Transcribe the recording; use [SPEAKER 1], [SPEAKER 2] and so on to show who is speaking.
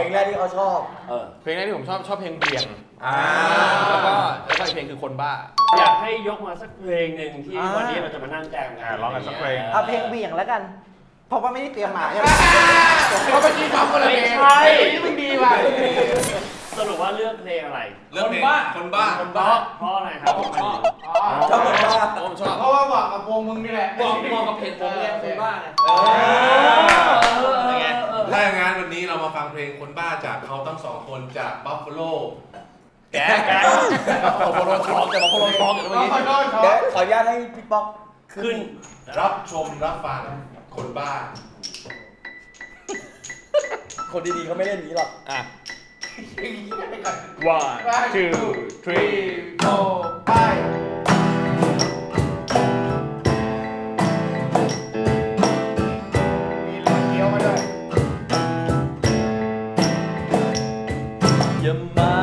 [SPEAKER 1] งแรกที่เขาชอบ
[SPEAKER 2] เพลงแรกที่ผมชอบเพลงเบี่ยงแล้วก็อีกเพลงคือคนบ้า
[SPEAKER 3] อยากให้ยกมาสักเพลงหนึ่งที่วันนี้เราจะมานั่งแจมกัน
[SPEAKER 4] ร้องกันสักเพลง
[SPEAKER 1] เอาเพลงเบี่ยงแล้วกันเพราะว่าไม่ได้เตรียมมาใช่ไหม
[SPEAKER 2] เพราะเมื่อกี้ฟังคนละเพลง
[SPEAKER 3] ใช่
[SPEAKER 2] นี่มันดีว่ะ
[SPEAKER 3] สรุปว่าเลือกเพลงอะไร
[SPEAKER 5] เลือกเพลงคนบ้า
[SPEAKER 3] เพราะอะไรครับ
[SPEAKER 2] ผมชอบ
[SPEAKER 1] คนบ้า
[SPEAKER 2] ผมชอบ
[SPEAKER 4] เพราะว่าเหมาะกับวงมึงนี่แหละ
[SPEAKER 2] เหมาะกับเพลงผมเนี่ยคนบ้าไง
[SPEAKER 5] ถ้าอย่างนั้นวันนี้เรามาฟังเพลงคนบ้าจากเขาทั้งสองคนจาก Buffalo
[SPEAKER 2] แกโคโลช็อกจะมาโคโลช็อกอย่างเมื่อกี้
[SPEAKER 1] เดี๋ยวขออนุญาตให้พี่ป๊อก
[SPEAKER 3] ขึ้น
[SPEAKER 5] รับชมรับฟังคนบ้า
[SPEAKER 1] คนดีๆเขาไม่เล่นนี้หรอก
[SPEAKER 4] 1 2 3 4ไปมีรอยเกี้ยวมาด้วย
[SPEAKER 1] อย่ามา